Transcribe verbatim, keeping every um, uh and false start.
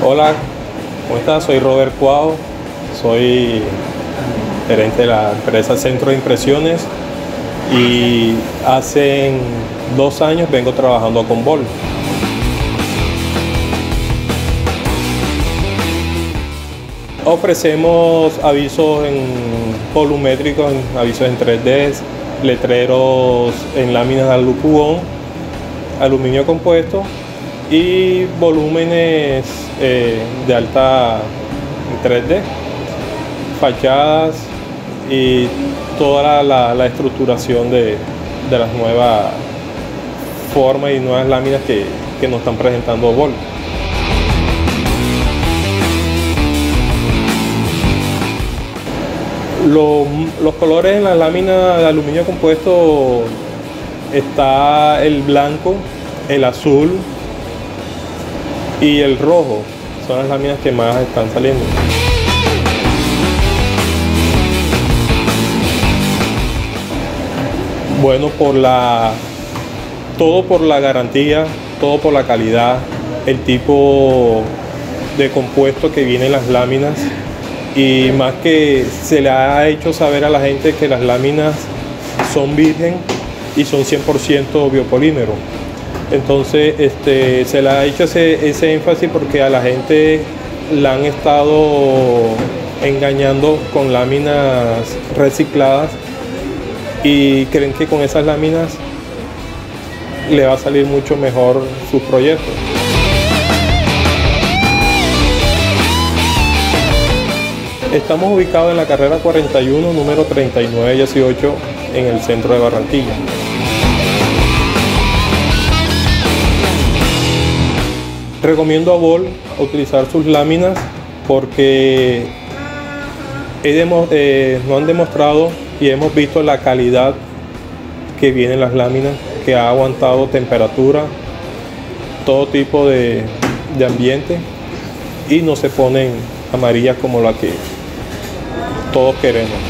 Hola, ¿cómo estás? Soy Robert Cuao, soy gerente de la empresa Centro de Impresiones y hace dos años vengo trabajando con Bol. Ofrecemos avisos en volumétricos, en avisos en tres D, letreros en láminas de alucubón, aluminio compuesto y volúmenes eh, de alta en tres D, fachadas y toda la, la, la estructuración de, de las nuevas formas y nuevas láminas que, que nos están presentando Bol. Los, los colores en la lámina de aluminio compuesto está el blanco, el azul y el rojo. Son las láminas que más están saliendo. Bueno, por la, todo por la garantía, todo por la calidad, el tipo de compuesto que viene en las láminas. Y más que se le ha hecho saber a la gente que las láminas son virgen y son cien por ciento biopolímero. Entonces este, se le ha hecho ese, ese énfasis porque a la gente la han estado engañando con láminas recicladas y creen que con esas láminas le va a salir mucho mejor sus proyectos. Estamos ubicados en la carrera cuarenta y uno, número treinta y nueve dieciocho, en el centro de Barranquilla. Recomiendo a Bol utilizar sus láminas porque he demo, eh, nos han demostrado y hemos visto la calidad que vienen las láminas, que ha aguantado temperatura, todo tipo de, de ambiente y no se ponen amarillas como la que todos queremos.